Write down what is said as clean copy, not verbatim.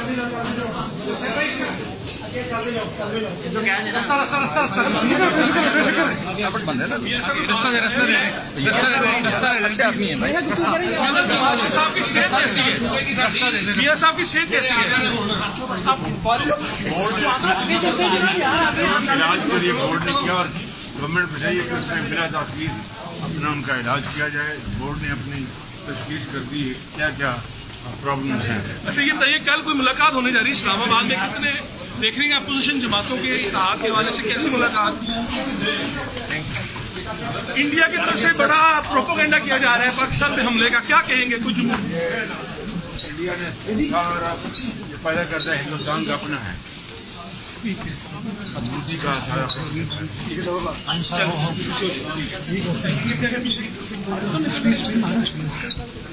میاں صاحب کی صحت کیسی ہے؟ علاج کے لیے بورڈ نے کیا اور گورنمنٹ کو چاہیے کہ اس میں بلا تاخیر اپنا ان کا علاج کیا جائے. بورڈ نے اپنی تشخیص کر دی ہے کیا کیا پرابلمز ہیں. اچھا یہ بتائیے کل کوئی ملاقات ہونے جا رہی ہے اسلام آباد میں, کتنے دیکھ رہے ہیں اپوزیشن جماعتوں کے اتحاد کے حوالے سے کیسی ملاقات؟ انڈیا کی طرف سے بڑا پروپیگنڈا کیا جا رہا ہے پاکستان پہ حملے کا, کیا کہیں گے کچھ جملے؟ انڈیا نے سارا یہ پیدا کرتا ہے ہندوستان کا اپنا ہے, مودی کا سارا